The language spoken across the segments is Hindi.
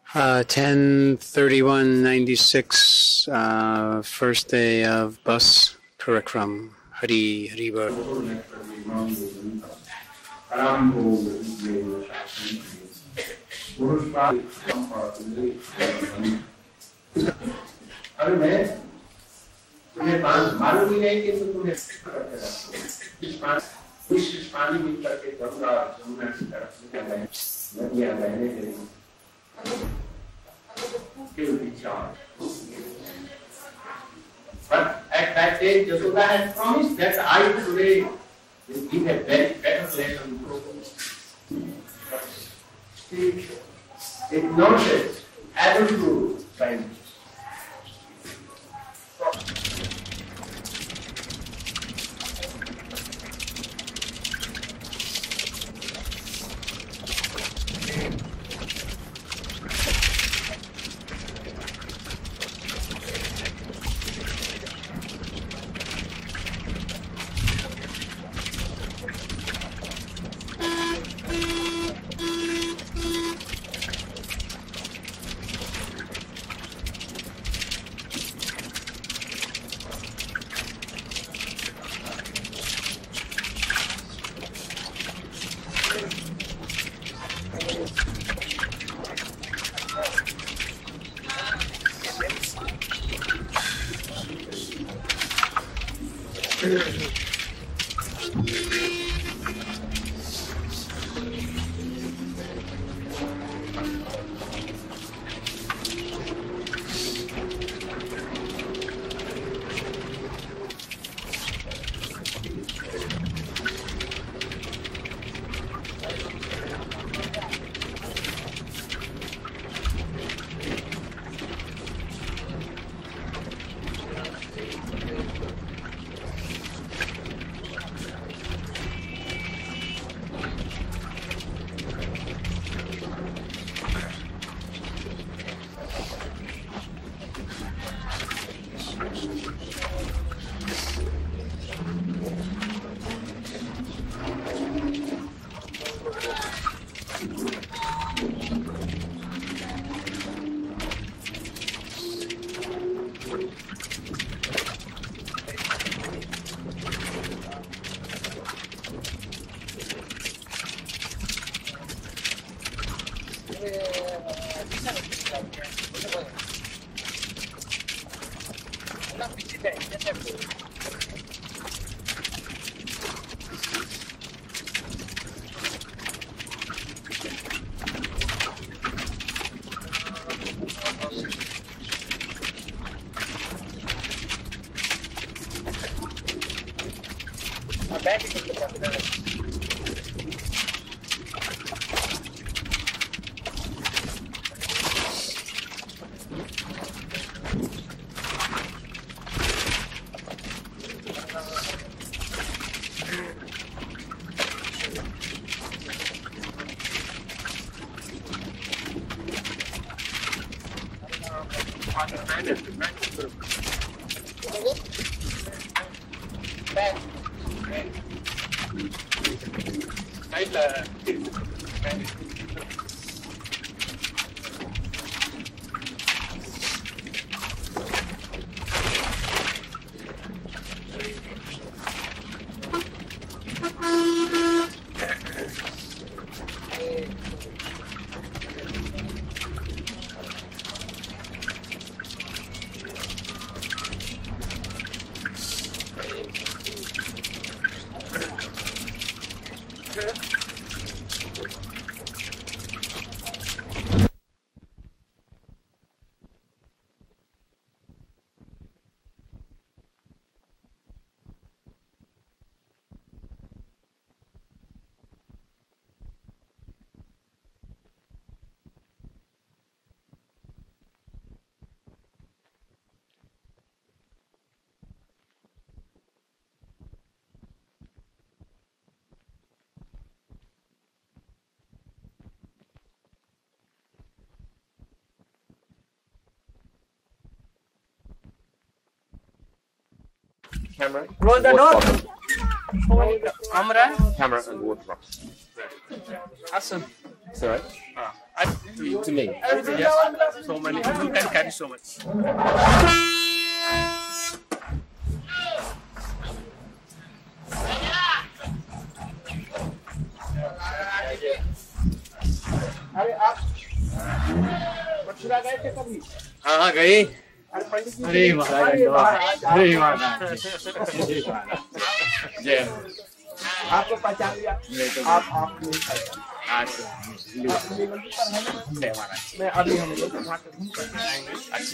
10/31/96, first day of bus Parikram. Hari Bol. अरे मैं तुम्हें मालूम ही नहीं कि तुम्हें पानी मिल करके गंगा जमुना की तरफ नदियां बहने लगी But at that day, Yashoda had promised that I today will give a better lesson. She ignored it, able to find it. Camera. Roll the door. Camera and water box. Awesome. It's alright. to me. Yes. So many people can carry so much. हाँ गई। अरे महाराज, अरे महाराज, जय। आपको पहचान लिया? आप मैं अभी हम लोग वहाँ से घूम कर आएंगे। अच्छी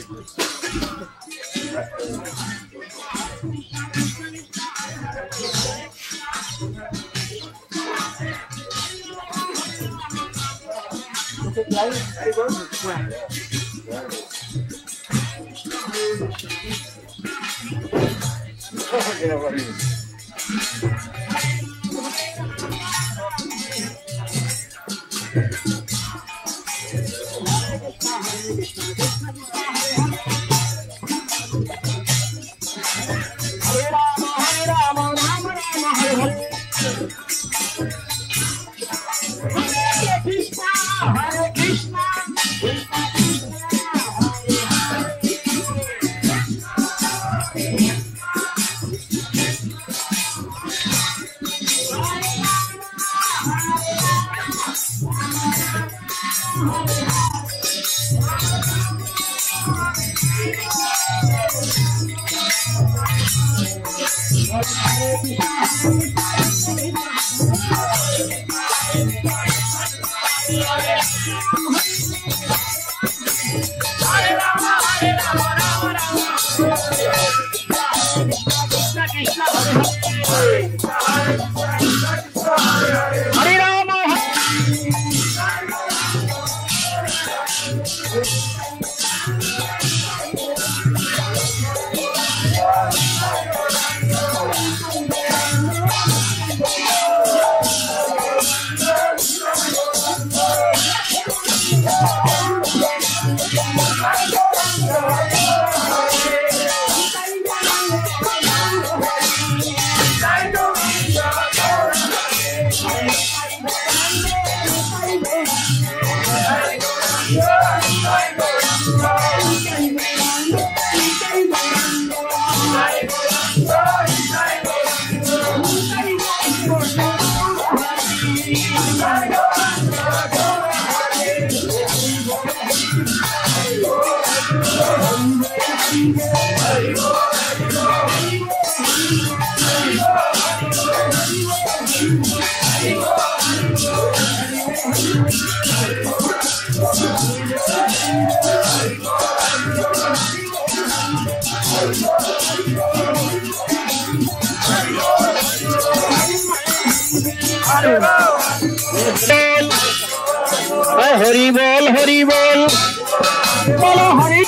हरि बोल बोलो हरि।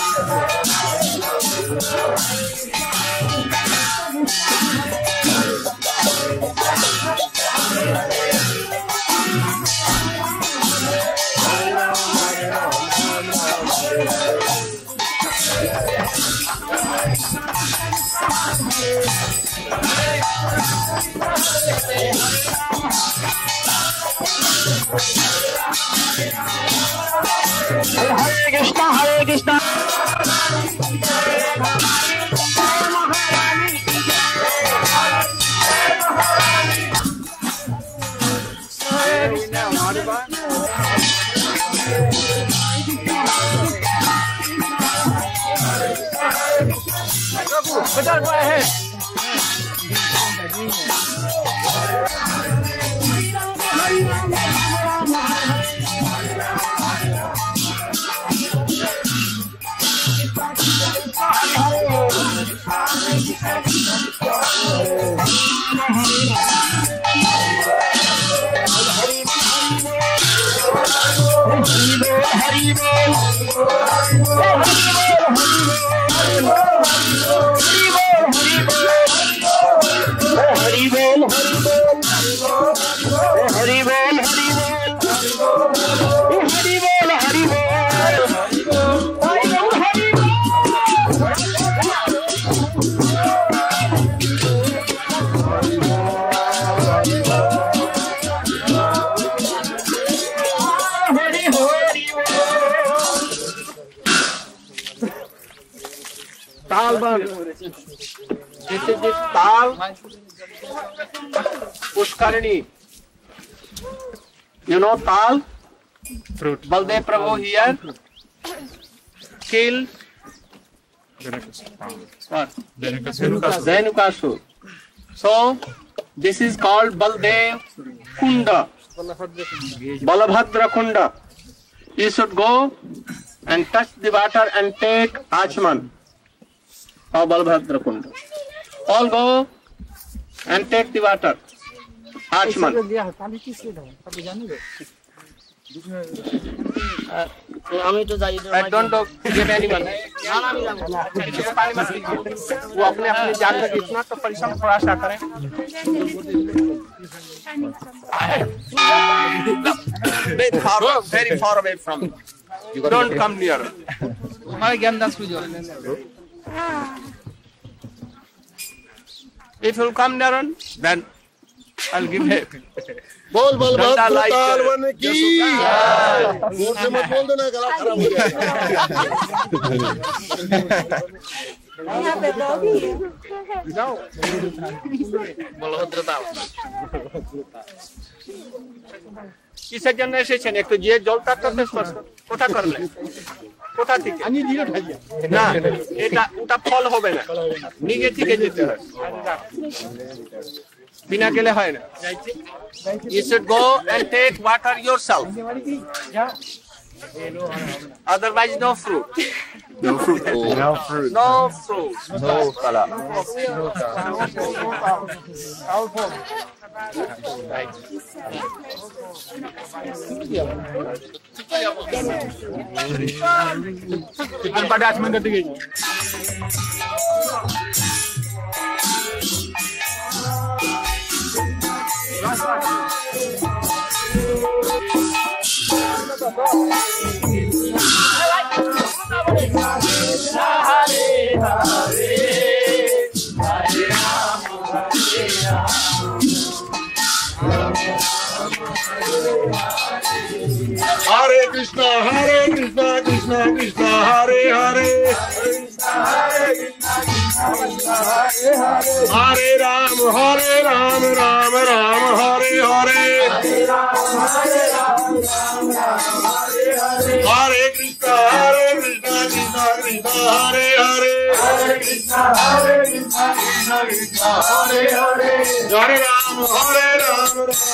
हरे कृष्णा हरे कृष्णा। हरि बोल ताल बन, this is the Tal Pushkarini. You know Tal? Fruit. Baldev Prabhu here killed what? Dhenukasur. So this is called Baldev Kunda, Balabhadra Kunda. You should go and touch the water and take Achman of Balabhadra Kunda. All go and take the water. Achman. I don't give anyone. वो अपने अपने जान तक इतना तो परिश्रम थोड़ा सा करें. Very far away from. Don't come near. If you come near, then I'll give help. बोल बोल बोल like, तालवन की जोर से मत बोल देना, गला खराब हो কিসের জন্য এসেছেন? একটু যে জলটা করতে কোথা করলে কোথা থেকে না, এটা ওটা ফল হবে না, নিজে থেকে যেতে হয়, বিনা গেলে হয় না. You should go and take water yourself. Otherwise, no fruit. No fruit. No fruit. No fruit. No color. Hare Krishna, Krishna Krishna, Hare Hare, Hare Ram, Ram Ram, Hare Hare, Hare Krishna, Krishna Krishna, Hare Hare, Hare Krishna, Krishna Krishna, Hare Hare, Hare Ram, Ram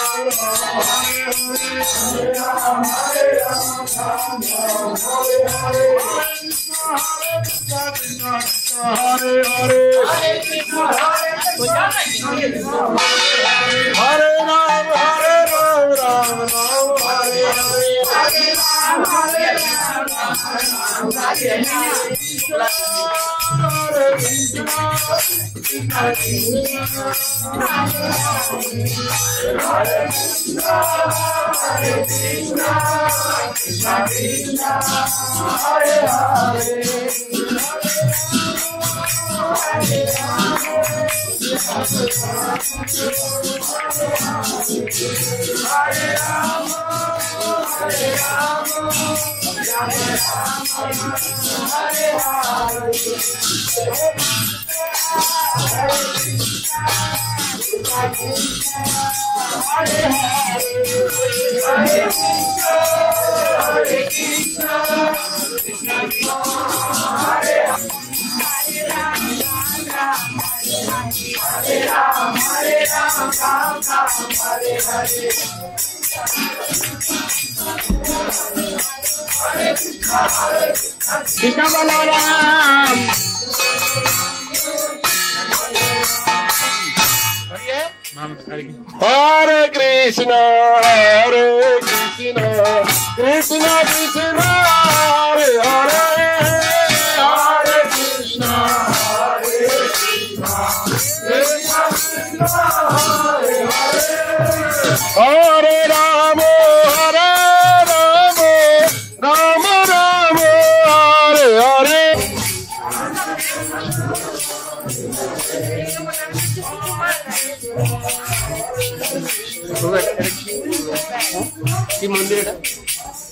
Krishna Balaram. Hare Krishna, Krishna Krishna, Hare Hare, Hare Krishna, Krishna Krishna, Hare Hare, Hare Rama, Rama Rama, Hare Hare. কি মন্দির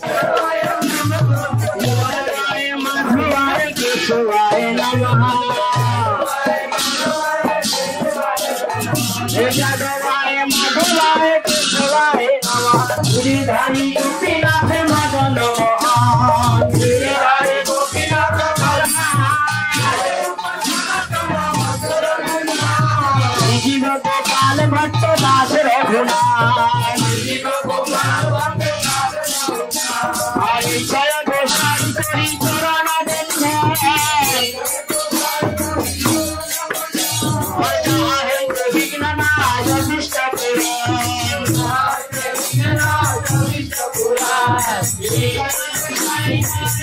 এটা?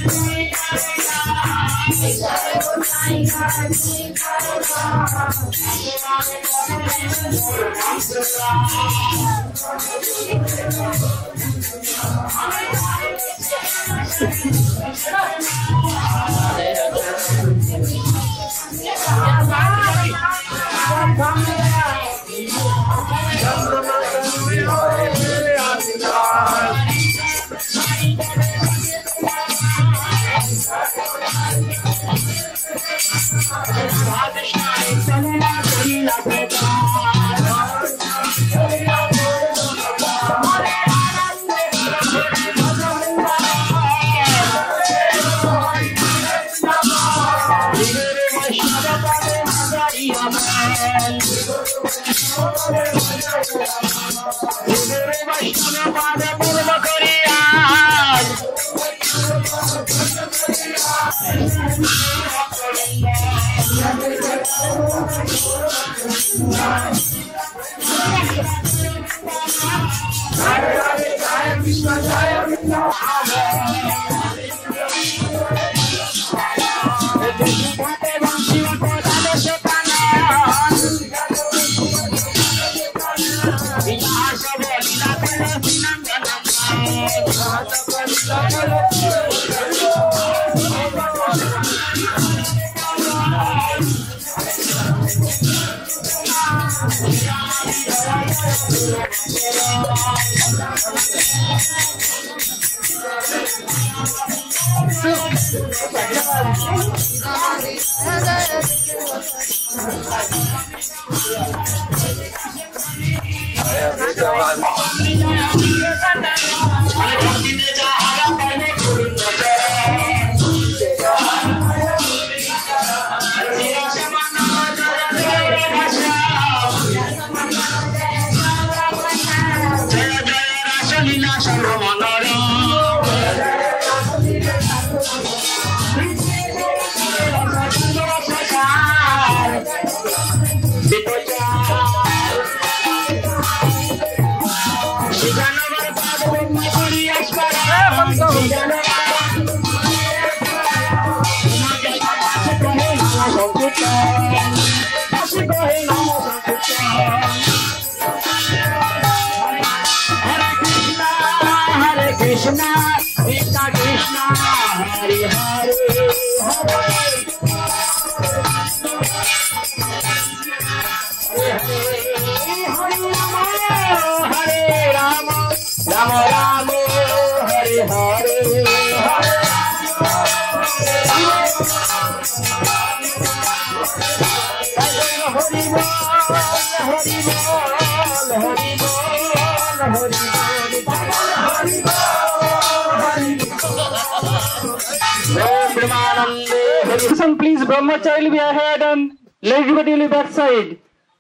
Please, Brahmacharya will be ahead and Lady Devotee will be backside.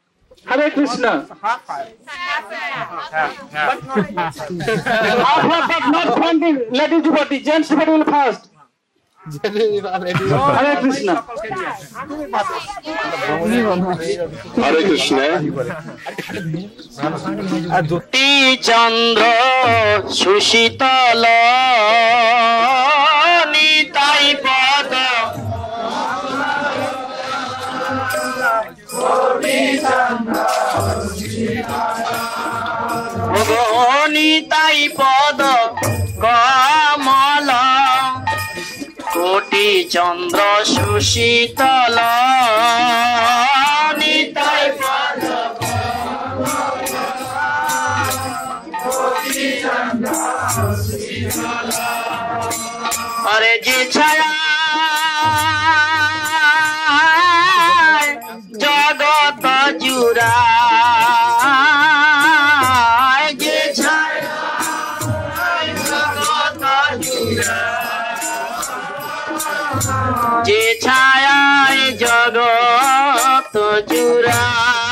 Hare Krishna. Half, but not pointing. Lady Devotee, gents Devotee will fast. Hare Krishna. Hare Krishna. Chandra Sushitala Nitai Pada Nitai Pada Kamala Koti Chandra Sushitala Nitai Pada Are je chaya jagat jura je chaya jagat jura je chaya jagat jura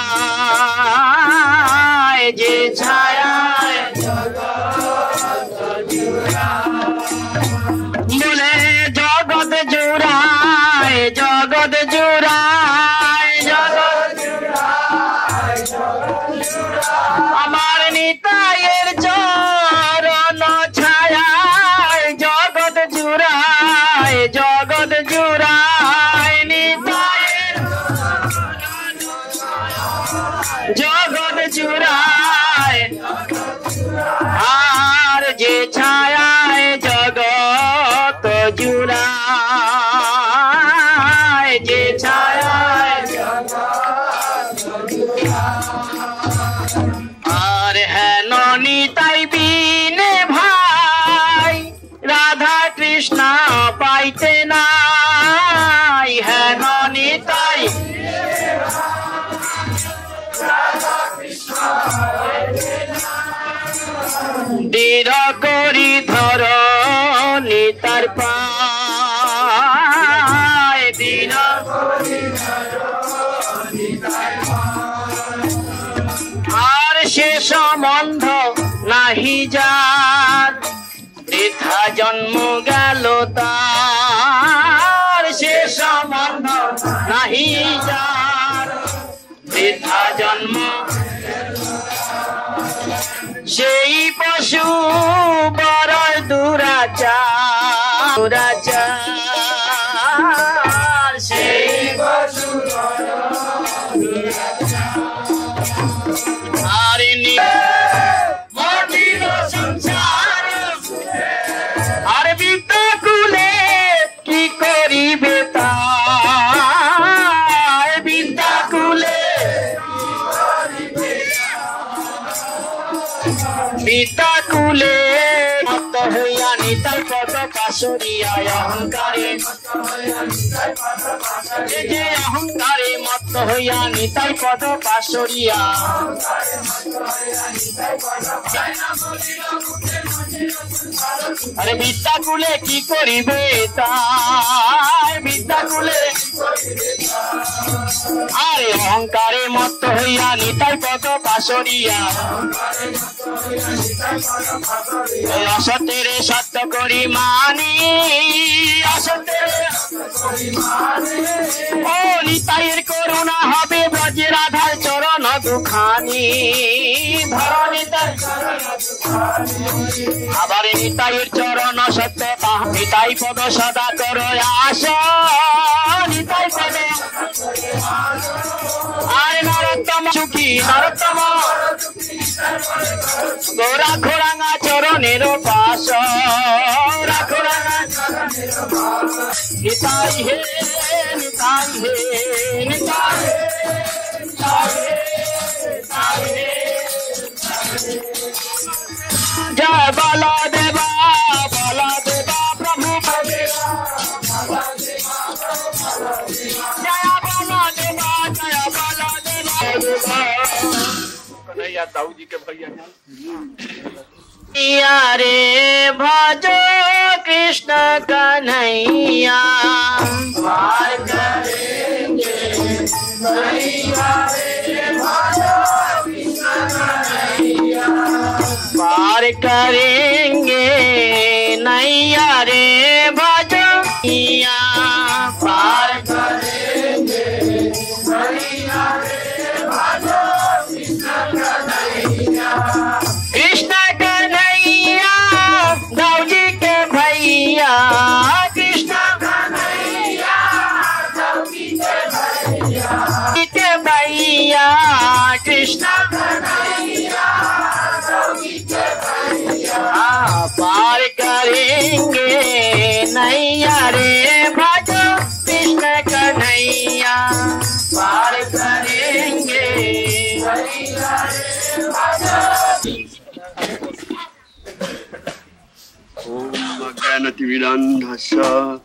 je chaya জগৎ জুড়ায় আমার নিতাইয়ের চরণ ছায়ায় জগৎ জুড়ায় জগৎ জুড়ায় নিতাই জগৎ জুড়ায় আর যে ছায়ায় জগৎ জুড়ায় যে ছায়ায় আর হেন নিতাই বিনে ভাই রাধা কৃষ্ণ পাইতে নাই হেন নিতাই দৃঢ় করি ধর নিতার পায় দৃঢ় আর সে সম্বন্ধ নাহি যার বৃথা জন্ম গেল তার সে সম্বন্ধ নাহি যার বৃথা জন্ম সেই পশু বড় দুরাচার সেই পশু আর মর্জিত সংসার আর বিদ্যাকুলে কি করিবে তাই বিদ্যাকুলে বিদ্যাকুলে মত হইয়া নিতাই পদ পাশরিয়া অহংকারে যে অহংকারে মত হইয়া নিতাই পদ পাশরিয়া আরে বিদ্যাকুলে কি করিবে তাই বিদ্যাকুলে আরে অহংকারে মত হইয়া নিতাই পদ পাশরিয়া অসতেরে সত্য করি মানি অসতের ও নিতাইয়ের করুণা হবে ব্রজে রাধার চরণ দুখানি ধর নিতাই আবার নিতাইয়ের চরণ সত্য নিতাই পদ সদা কর আস নিতাই পদে আরে নরোত্তম সুখী নরোত্তম রাখো রাঙা চরণের পাশ রাখো রাঙা নিতাই হে নিতাই হে নিতাই জয় বলা দেবা প্রভু জয় বলা দেবা कन्हैया दाऊ जी के भैया रे भजो कृष्ण कन्हैया पार करेंगे नैया रे भजो कृष्ण कन्हैया पार करेंगे नैया रे भजो पार करेंगे नैया रे भजो कृष्ण कन्हैया दाऊ जी के भैया कृष्ण कन्हैया दाऊ जी के भैया कृष्ण कन्हैया दाऊ जी के भैया पार करेंगे नैया रे भजो कृष्ण कन्हैया पार करेंगे नैया रे भजो ज्ञानतिमिरान्धस्य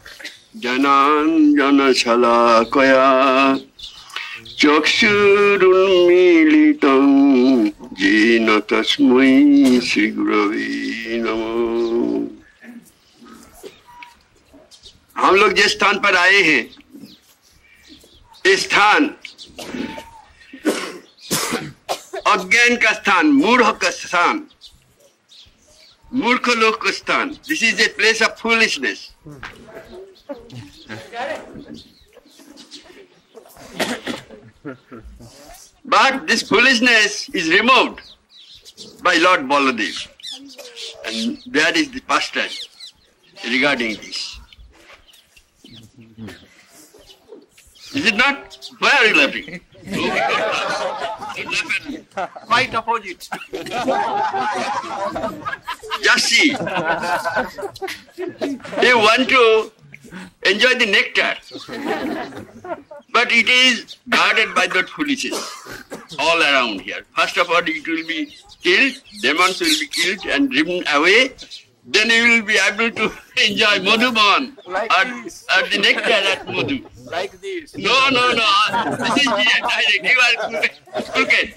ज्ञानाञ्जनशलाकया चक्षुरुन्मीलितं येन तस्मै श्रीगुरवे नमः। हम लोग जिस स्थान पर आए हैं इस स्थान अज्ञान का स्थान, मूढ़ का स्थान, मूर्ख लोग का स्थान। This is a place of foolishness. But this foolishness is removed by Lord Baladev, and that is the pastime regarding this. Is it not? Why are you laughing? Quite opposite. Just see. They want to enjoy the nectar, but it is guarded by the foolishness all around here. First of all, it will be killed, demons will be killed and driven away. Then you will be able to enjoy Madhuban or the nectar at Madhu. Like this. No. This is direct. You are crooked.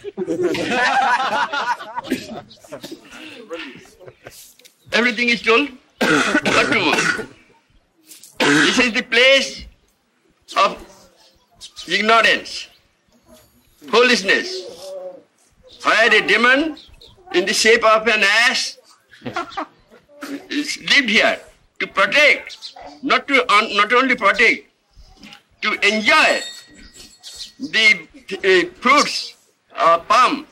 Everything is told. What to more? This is the place of ignorance, foolishness, where a demon in the shape of an ass lived here to protect, not only protect, to enjoy the fruits of palm,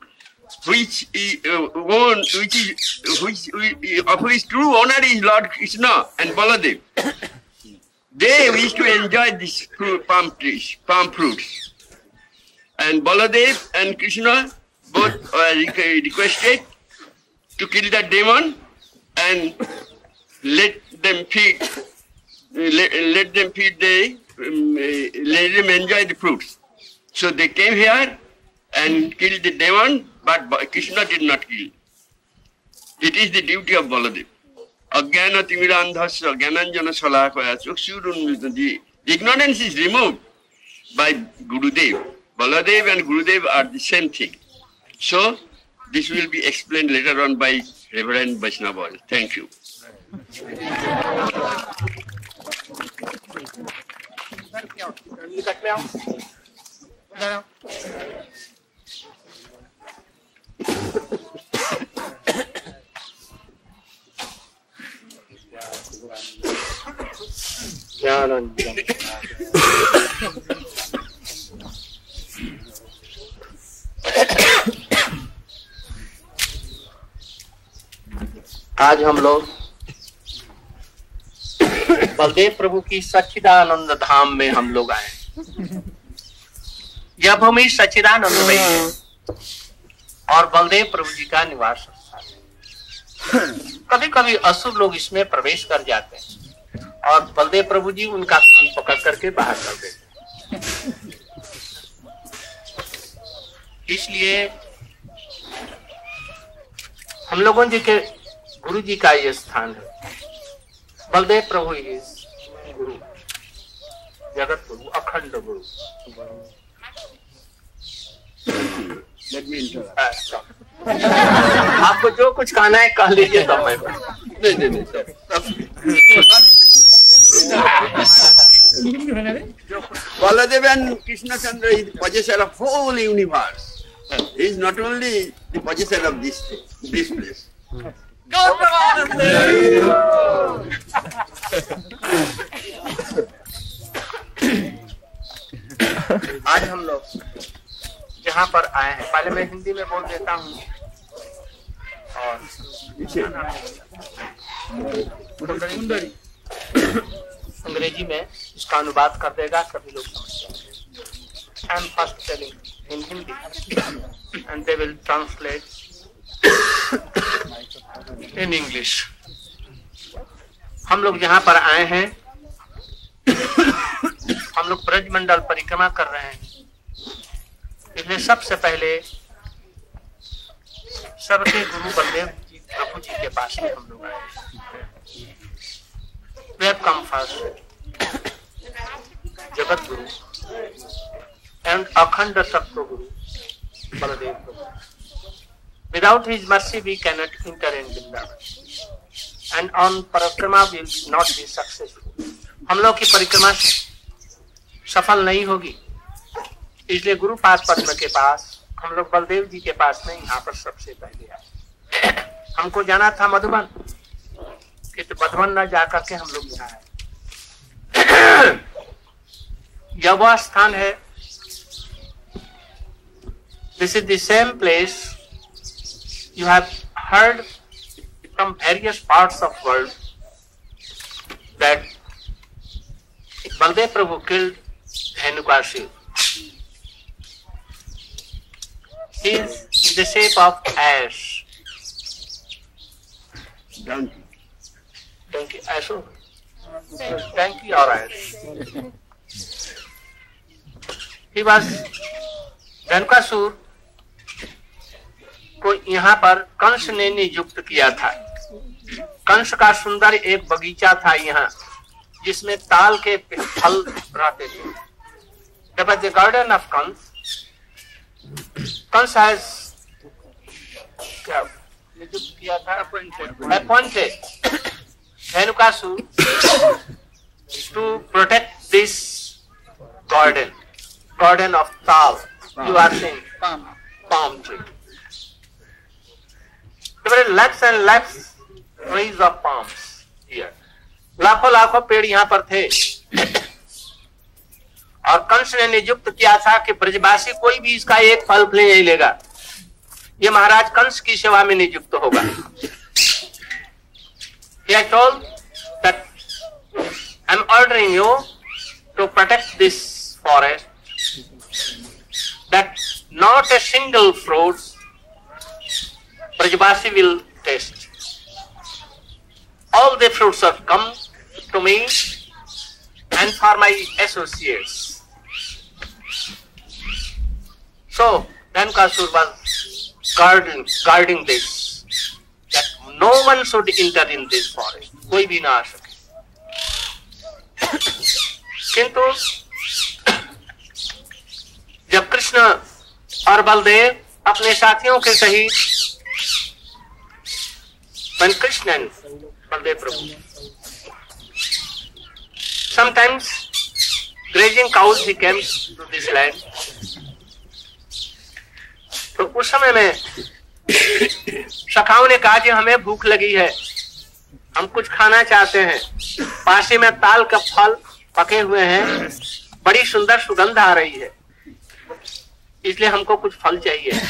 of which true owner is Lord Krishna and Baladev. They used to enjoy these palm fruits. And Baladev and Krishna both requested to kill that demon and let them enjoy the fruits. So they came here and killed the demon, but Krishna did not kill. It is the duty of Baladev. Ajnana timirandhasya jnananjana salakaya chakshurunmilitam. The ignorance is removed by Gurudev. Baladev and Gurudev are the same thing. So this will be explained later on by Reverend Vaishnava. Thank you. आज हम लोग बलदेव प्रभु की सच्चिदानंद धाम में हम लोग आए। यह भूमि सच्चिदानंद में और बलदेव प्रभु जी का निवास स्थान है। कभी कभी असुर लोग इसमें प्रवेश कर जाते हैं और बलदेव प्रभु जी उनका कान पकड़ करके बाहर कर देते हैं। इसलिए हम लोगों जी के गुरु जी का ये स्थान है। बलदेव प्रभु इज गुरु, जगत गुरु, अखंड गुरु। आपको जो कुछ कहना है कह लीजिए, तो मैं नहीं Baladev and Krishna Chandra is the possessor of whole universe. He is not only the possessor of this place. आज हम लोग जहाँ पर आए हैं, पहले मैं हिंदी में बोल देता हूँ और अंग्रेजी में इसका अनुवाद कर देगा, सभी लोग समझ जाएंगे। I am first telling in Hindi and they will translate in English. हम लोग जहाँ पर आए हैं, हम लोग ब्रजमंडल परिक्रमा कर रहे हैं। इसलिए सबसे पहले सबके गुरु बलदेव जी प्रभु जी के पास में हम लोग आए। We have come first, Jagat Guru and अखंड सत्व गुरु बलदेव प्रभु। Without his mercy we cannot enter in Vrindavan, and on परिक्रमा we will not be successful. हम लोग की परिक्रमा सफल नहीं होगी। इसलिए गुरु पाद पद्म के पास हम लोग बलदेव जी के पास में यहाँ पर सबसे पहले आए। हमको जाना था मधुबन, कि मधुबन न जाकर के हम लोग यहाँ आए। यह वह स्थान है, this is the same place you have heard from various parts of world that Baldev Prabhu killed Dhenukasur. He is in the shape of ash. Donkey, ash. Donkey or ash. He was Dhenukasur को यहाँ पर कंस ने नियुक्त किया था। कंस का सुंदर एक बगीचा था यहाँ, जिसमें ताल के फल रहते थे। There was the garden of Kans. Kans has नियुक्त किया था, appointed Dhenukasur to protect this garden of Tal. You are saying palm tree. There were lakhs and lakhs trees of palms here. लाखों लाखों पेड़ यहाँ पर थे। और कंस ने नियुक्त किया था कि ब्रजवासी कोई भी इसका एक फल नहीं लेगा, ये महाराज कंस की सेवा में नियुक्त होगा। He had told that I am ordering you to protect this forest, that not a single fruit Brajavasi will taste. All the fruits have come to me and for my associates. So Dhenukasur was guarding this, that no one should enter in this forest. कोई भी ना आ सके। किंतु जब कृष्ण और बलदेव अपने साथियों के सहित, when Krishna and Baldev Prabhu sometimes grazing cows, he came to this land. तो उस समय में सखाओं ने कहा कि हमें भूख लगी है, हम कुछ खाना चाहते हैं, पास ही में ताल का फल पके हुए हैं, बड़ी सुंदर सुगंध आ रही है, इसलिए हमको कुछ फल चाहिए।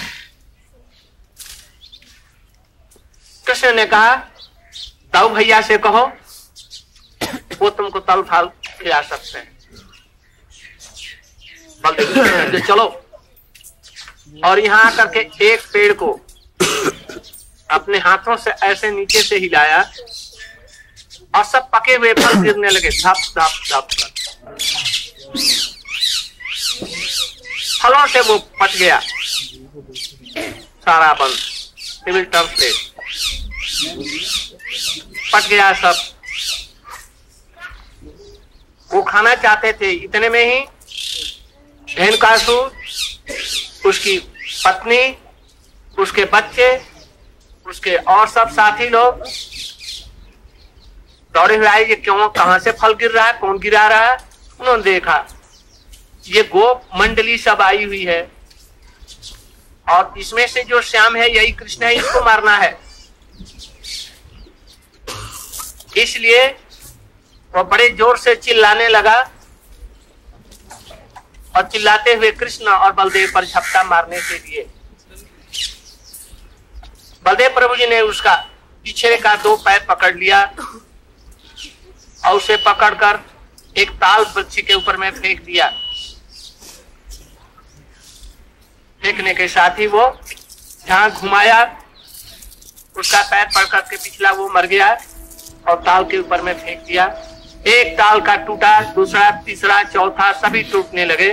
कृष्ण ने कहा दाऊ भैया से कहो, वो तुमको तल फल खिला सकते हैं। बलदेव चलो, और यहाँ आकर के एक पेड़ को अपने हाथों से ऐसे नीचे से हिलाया और सब पके हुए फल गिरने लगे, धप धप धप धप। फलों से वो पच गया सारा बंद, सिविल ट्रांसलेट पच गया सब। वो खाना चाहते थे, इतने में ही धेनुकासुर, उसकी पत्नी, उसके बच्चे, उसके और सब साथी लोग दौड़े हुए आए, ये क्यों, कहां से फल गिर रहा है, कौन गिरा रहा है। उन्होंने देखा ये गोप मंडली सब आई हुई है और इसमें से जो श्याम है यही कृष्ण है, इसको मारना है। इसलिए वो बड़े जोर से चिल्लाने लगा और चिल्लाते हुए कृष्ण और बलदेव पर झपटा मारने के लिए बलदेव प्रभु जी ने उसका पीछे का दो पैर पकड़ लिया और उसे पकड़कर एक ताल वृक्ष के ऊपर में फेंक दिया। फेंकने के साथ ही वो जहां घुमाया उसका पैर पकड़ के पिछला वो मर गया और ताल के ऊपर में फेंक दिया। एक ताल का टूटा, दूसरा, तीसरा, चौथा सभी टूटने लगे।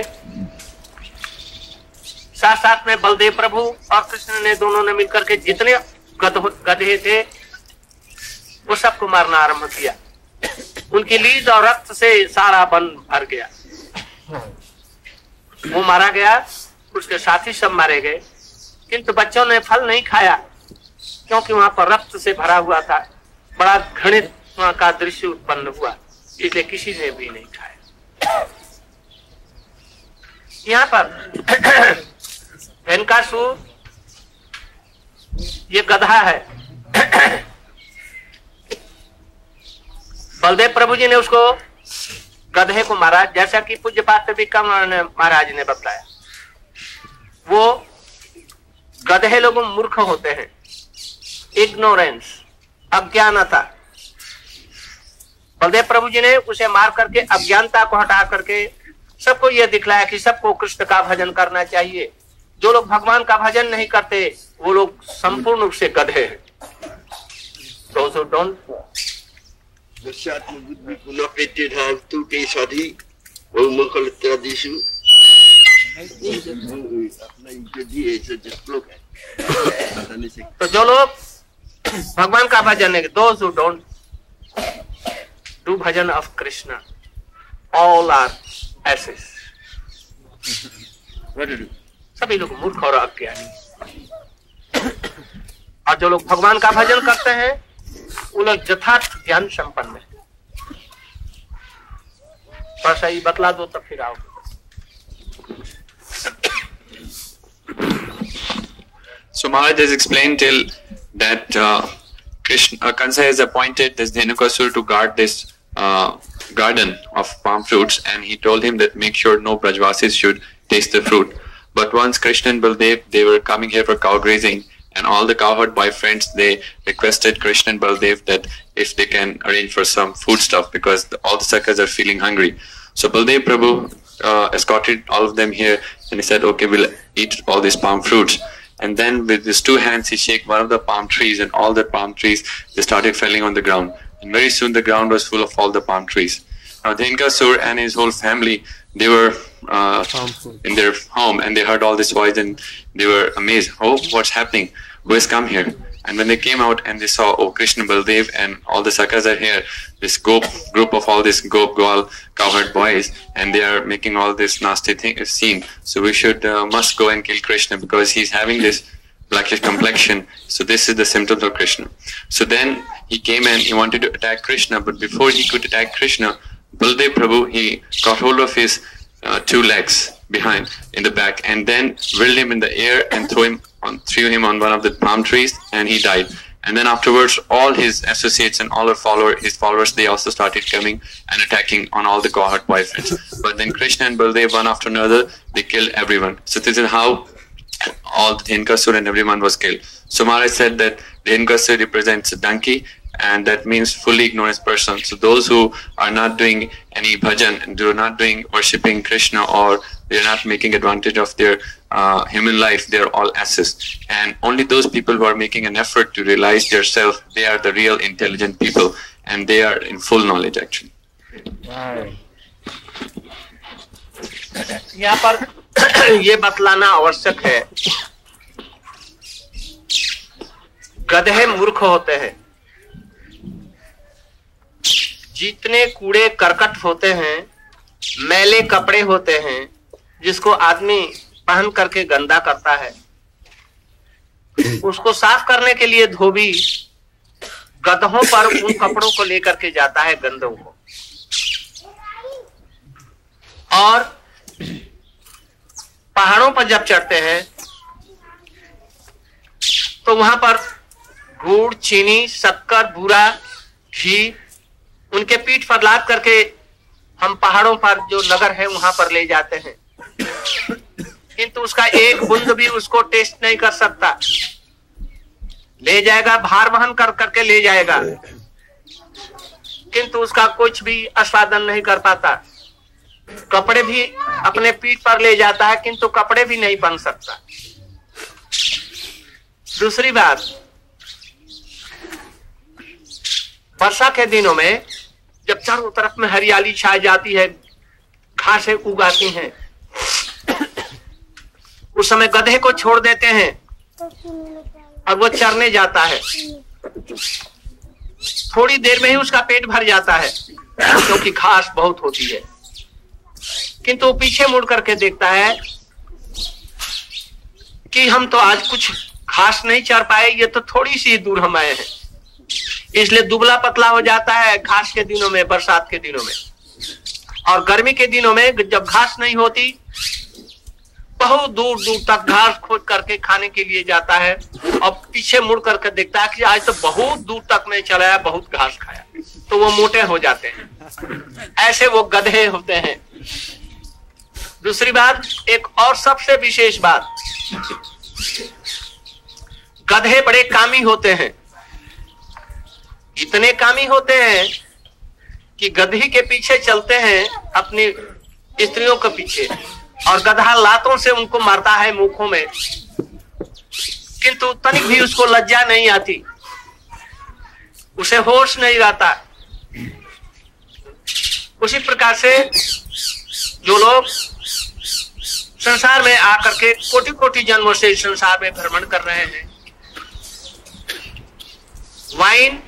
साथ साथ में बलदेव प्रभु और कृष्ण ने दोनों ने मिलकर के जितने गधे थे वो सबको मारना आरंभ किया। उनकी लीज और रक्त से सारा वन भर गया। वो मारा गया, उसके साथी सब मारे गए, किंतु बच्चों ने फल नहीं खाया क्योंकि वहां पर रक्त से भरा हुआ था। बड़ा घृणित वहां का दृश्य उत्पन्न हुआ, इसलिए किसी ने भी नहीं खाया। यहाँ पर धेनुकासुर ये गधा है। बलदेव प्रभु जी ने उसको गधे को मारा, जैसा कि पूज्यपाद विक्रम महाराज ने बताया। वो गधे लोग मूर्ख होते हैं, इग्नोरेंस, अज्ञानता। बलदेव प्रभु जी ने उसे मार करके अज्ञानता को हटा करके सबको ये दिखलाया कि सबको कृष्ण का भजन करना चाहिए। जो लोग भगवान का भजन नहीं करते वो लोग संपूर्ण रूप से गधे हैं। Those who don't तो जो लोग भगवान का भजन है, those who don't do bhajan of Krishna, all are asses। सभी लोग मूर्ख और अज्ञानी। और जो लोग भगवान का भजन करते हैं वो लोग यथार्थ ज्ञान संपन्न है। बस यही बतला दो तो फिर आओगे। So Maharaj has explained till that Kansa has appointed this Dhenukasur to guard this garden of palm fruits, and he told him that make sure no Brajvasis should taste the fruit. But once Krishna and Baldev, they were coming here for cow grazing, and all the cowherd boyfriends, they requested Krishna and Baldev that if they can arrange for some food stuff because all the sakas are feeling hungry. So Baldev Prabhu escorted all of them here, and he said, okay, we'll eat all these palm fruits. And then with his two hands, he shook one of the palm trees, and all the palm trees, they started falling on the ground. And very soon the ground was full of all the palm trees. Now Dhenukasur and his whole family, they were in their home, and they heard all this voice, and they were amazed. Oh, what's happening? Who has come here? And when they came out and they saw, oh, Krishna, Baldev and all the sakas are here, this group of all this Gopal cowherd boys, and they are making all this nasty scene. So we should must go and kill Krishna because he's having this blackish complexion. So this is the symptoms of Krishna. So then he came and he wanted to attack Krishna, but before he could attack Krishna, Baldev Prabhu, he caught hold of his two legs behind in the back, and then whirled him in the air and threw him on one of the palm trees, and he died. And then afterwards, all his associates and all his followers, they also started coming and attacking on all the cohort boyfriends. But then Krishna and Baldev, one after another, they killed everyone. So this is how all the Dhenukasur and everyone was killed. So Maharaj said that Dhenukasur represents a donkey, and that means fully ignorant person. So those who are not doing any bhajan and do not doing worshipping Krishna, or they are not making advantage of their human life, they are all asses. And only those people who are making an effort to realize their self, they are the real intelligent people, and they are in full knowledge actually. यहाँ पर ये बतलाना आवश्यक है, गधे मूर्ख होते हैं। जितने कूड़े करकट होते हैं, मैले कपड़े होते हैं, जिसको आदमी पहन करके गंदा करता है, उसको साफ करने के लिए धोबी गधों पर उन कपड़ों को लेकर के जाता है, गंदों को। और पहाड़ों पर जब चढ़ते हैं तो वहां पर गुड़, चीनी, शक्कर, बूरा, घी उनके पीठ पर लाद करके हम पहाड़ों पर जो नगर है वहां पर ले जाते हैं, किंतु उसका एक बूंद भी उसको टेस्ट नहीं कर सकता। ले जाएगा, भार वहन कर करके ले जाएगा, किंतु उसका कुछ भी आस्वादन नहीं कर पाता। कपड़े भी अपने पीठ पर ले जाता है, किंतु कपड़े भी नहीं बन सकता। दूसरी बात, वर्षा के दिनों में जब चारों तरफ में हरियाली छा जाती है, घासें उगाती हैं, उस समय गधे को छोड़ देते हैं और वो चरने जाता है। थोड़ी देर में ही उसका पेट भर जाता है क्योंकि घास बहुत होती है, किंतु पीछे मुड़ करके देखता है कि हम तो आज कुछ घास नहीं चर पाए, ये तो थोड़ी सी दूर हम आए हैं, इसलिए दुबला पतला हो जाता है घास के दिनों में, बरसात के दिनों में। और गर्मी के दिनों में जब घास नहीं होती, बहुत दूर दूर तक घास खोज करके खाने के लिए जाता है और पीछे मुड़ करके देखता है कि आज तो बहुत दूर तक मैं चलाया, बहुत घास खाया, तो वो मोटे हो जाते हैं। ऐसे वो गधे होते हैं। दूसरी बात, एक और सबसे विशेष बात, गधे बड़े कामी होते हैं। इतने कामी होते हैं कि गधी के पीछे चलते हैं, अपनी स्त्रियों के पीछे, और गधा लातों से उनको मारता है मुखों में, किंतु तनिक भी उसको लज्जा नहीं आती, उसे होश नहीं रहता। उसी प्रकार से जो लोग संसार में आकर के कोटि कोटि जन्मों से संसार में भ्रमण कर रहे हैं, वाइन,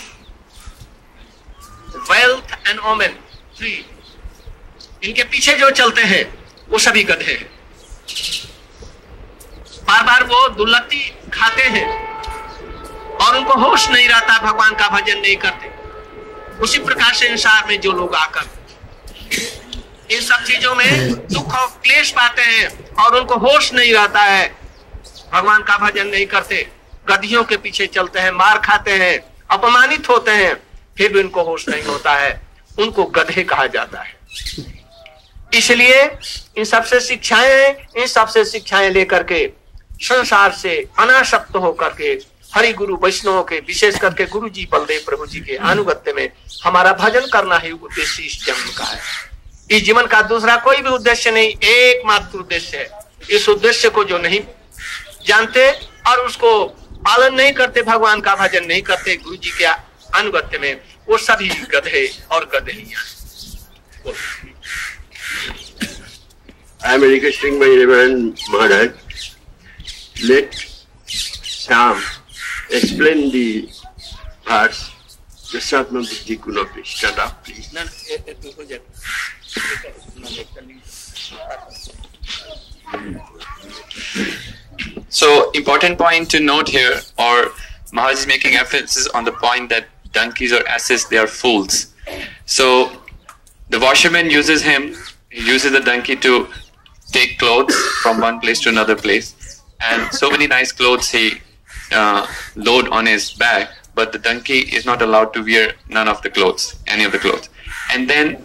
वेल्थ एंड ओमेन, इनके पीछे जो चलते हैं वो सभी गधे हैं। बार बार वो दुर्लत्ती खाते हैं और उनको होश नहीं रहता, भगवान का भजन नहीं करते। उसी प्रकार से संसार में जो लोग आकर इन सब चीजों में दुख और क्लेश पाते हैं और उनको होश नहीं रहता है, भगवान का भजन नहीं करते, गधियों के पीछे चलते हैं, मार खाते हैं, अपमानित होते हैं, फिर भी उनको होश नहीं होता है, उनको गधे कहा जाता है। इसलिए इन सबसे शिक्षाएं लेकर के संसार से अनासक्त होकर के हरि गुरु वैष्णव के, विशेष करके गुरु जी बलदेव प्रभु जी के अनुगत्य में हमारा भजन करना ही उद्देश्य इस जन्म का है। इस जीवन का दूसरा कोई भी उद्देश्य नहीं, एकमात्र उद्देश्य है। इस उद्देश्य को जो नहीं जानते और उसको पालन नहीं करते, भगवान का भजन नहीं करते गुरु जी के अनुगत्य में, वो सभी गधे और गधेइयां। I am requesting my Reverend Maharaj, let Sam explain the verse, Jasatma Buddhi Gunapi. Stand up, please. So, important point to note here, or Maharaj is making emphasis on the point that donkeys or asses, they are fools. So, the washerman uses the donkey to take clothes from one place to another place, and so many nice clothes he load on his back, but the donkey is not allowed to wear any of the clothes. And then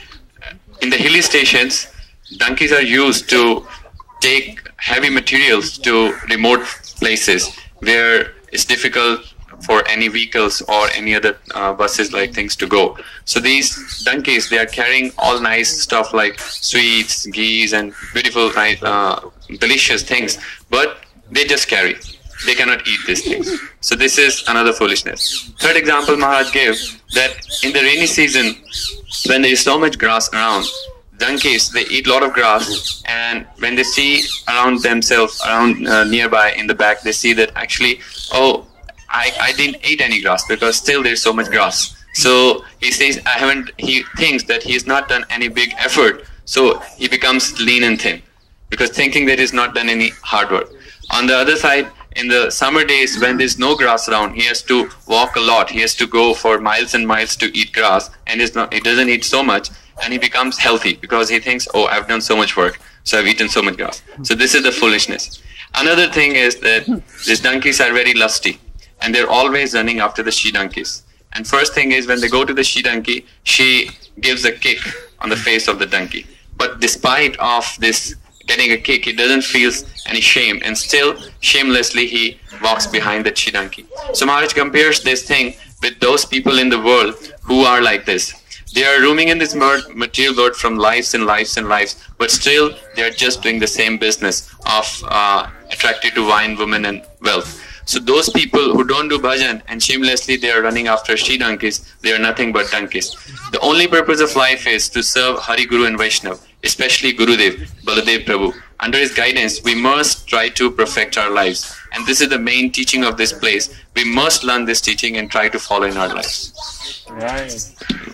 in the hilly stations, donkeys are used to take heavy materials to remote places where it's difficult for any vehicles or any other buses like things to go. So these donkeys, they are carrying all nice stuff like sweets, ghees and beautiful, delicious things, but they just carry. They cannot eat these things. So this is another foolishness. Third example Maharaj gave, that in the rainy season, when there is so much grass around, donkeys, they eat a lot of grass, and when they see around themselves, nearby in the back, they see that actually, oh, I didn't eat any grass because still there's so much grass. So he says, he thinks that he has not done any big effort, so he becomes lean and thin because thinking that he's not done any hard work. On the other side, in the summer days when there's no grass around, he has to walk a lot, he has to go for miles and miles to eat grass, and he doesn't eat so much, and he becomes healthy because he thinks, oh, I've done so much work, so I've eaten so much grass. So this is the foolishness. Another thing is that these donkeys are very lusty, and they're always running after the she-donkeys. And first thing is, when they go to the she-donkey, she gives a kick on the face of the donkey. But despite of this getting a kick, he doesn't feel any shame, and still shamelessly he walks behind the she-donkey. So Maharaj compares this thing with those people in the world who are like this. They are roaming in this material world from lives and lives and lives, but still they are just doing the same business of attracted to wine, women and wealth. So those people who don't do bhajan and shamelessly they are running after she-donkeys, they are nothing but donkeys. The only purpose of life is to serve Hari, Guru and Vaishnav, especially Gurudev, Baladev Prabhu. Under his guidance, we must try to perfect our lives. And this is the main teaching of this place. We must learn this teaching and try to follow in our lives. Right.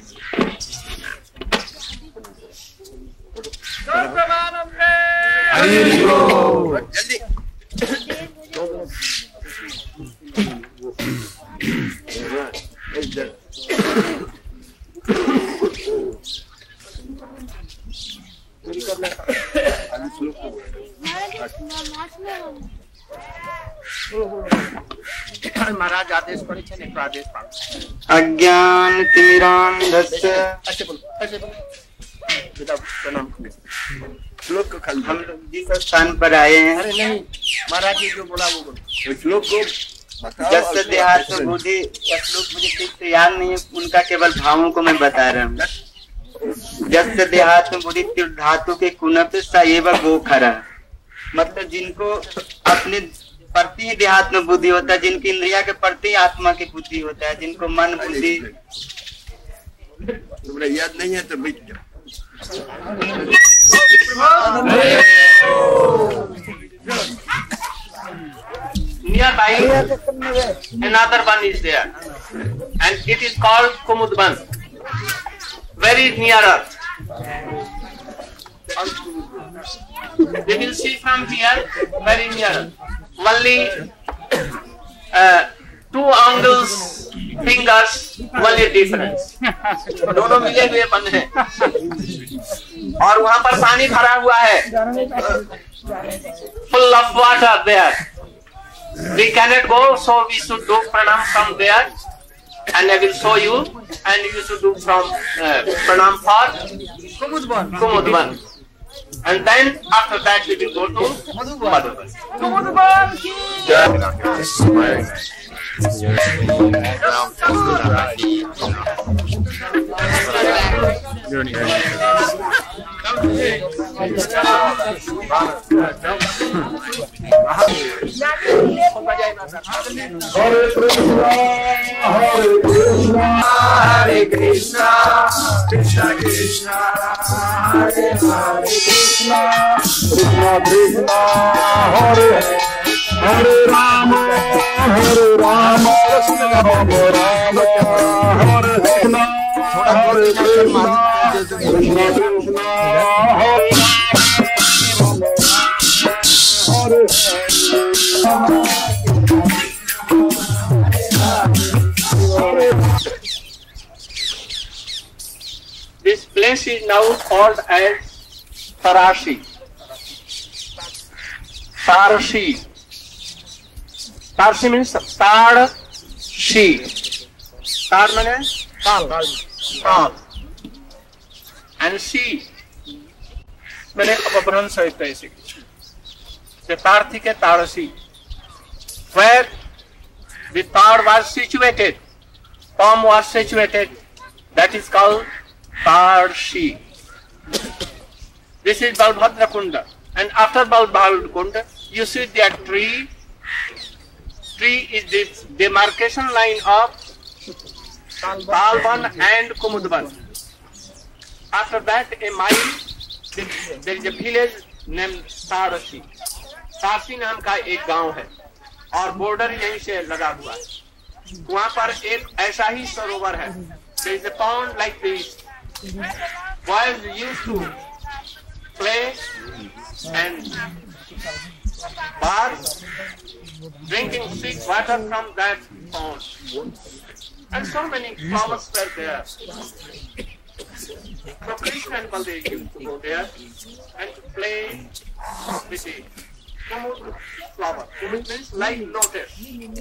महाराज आदेश पड़े छे ने आदेश पाड़ अज्ञान तिमिरांधस्य ऐसे बोलो प्रणाम श्लोक को खाली हम जिस स्थान पर आए हैं, अरे नहीं महाराज जी जो बोला वो बोलो श्लोक को जस देहात बुद्धि, श्लोक मुझे ठीक से याद नहीं है, उनका केवल भावों को मैं बता रहा हूँ। जस्य देहात्म बुद्धि धातु के कुनप सएव गोखरा, मतलब जिनको अपने प्रति ही देहात्म बुद्धि होता है, जिनकी इंद्रिया के प्रति आत्मा की बुद्धि होता है, जिनको मन बुद्धि तुम्हें याद नहीं है तो बीत जाओ। Nearby, another one is there, and it is called Kumudban, very near earth. You will see from here, very near. Only 2 angles, fingers, only difference. दोनों मिले हुए बन हैं, और वहाँ पर पानी भरा हुआ है, full of water there. We cannot go, so we should do pranam from there, and I will show you, and you should do from pranam for Kumudban. And then after that we will go to Madhuban. Hare Krishna, Krishna Krishna, Hare Hare, Krishna Krishna, Hare Hare Rama, Hare Rama, Rama Rama, Hare Krishna, Hare Krishna, Krishna Krishna, Hare This place is now called as Tarashi. Tarashi. Tarashi means Tar-shi. Tar means Tal. And she means अपभ्रंश है ऐसे. The Tarthike Tarashi, where the Tar was situated, Tom was situated. That is called Tarshi. This is Balbhadra Kunda. And after Balbhadra Kunda, you see that tree. Tree is the demarcation line of Talban and Kumudban. After that, a mile, there is a village named Tarshi. Tarshi नाम का एक गांव है, और बॉर्डर यहीं से लगा हुआ है. वहाँ पर एक ऐसा ही सरोवर है. There is a pond like this. Boys used to play and bath, drinking sweet water from that pond. And so many flowers were there. So Krishna and Baldev used to go there and to play with the kumud flower. Kumud means like lotus.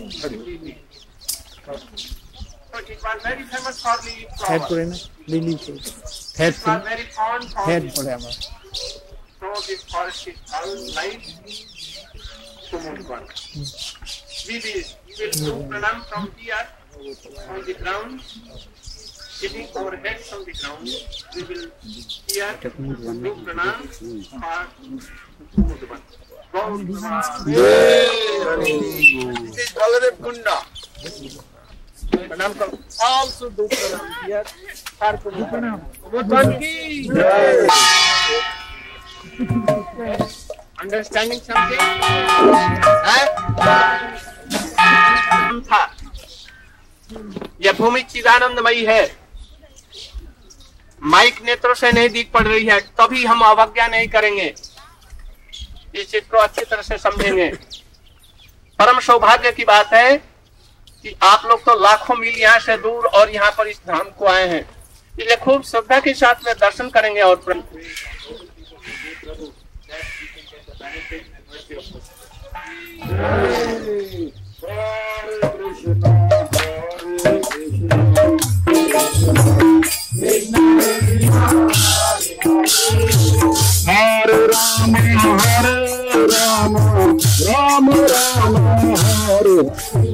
So it was very famous for the flower. It was very fond for the flower. So this forest is called like Kumudban. We will do pranam from here, on the ground, sitting our heads on the ground. We will here do pranam for Kumudban. This is Baladev Kunda. Pranam karo. Also do pranam here for Kumudban. Understanding something? था यह भूमि चिदानंदमयी है. माइक नेत्रों से नहीं दिख पड़ रही है, तभी हम अवज्ञा नहीं करेंगे. इस चीज को अच्छी तरह से समझेंगे. परम सौभाग्य की बात है कि आप लोग तो लाखों मील यहाँ से दूर और यहाँ पर इस धाम को आए हैं, इसलिए खूब श्रद्धा के साथ में दर्शन करेंगे. और Hare Rama, Hare Rama, Rama Rama, Hare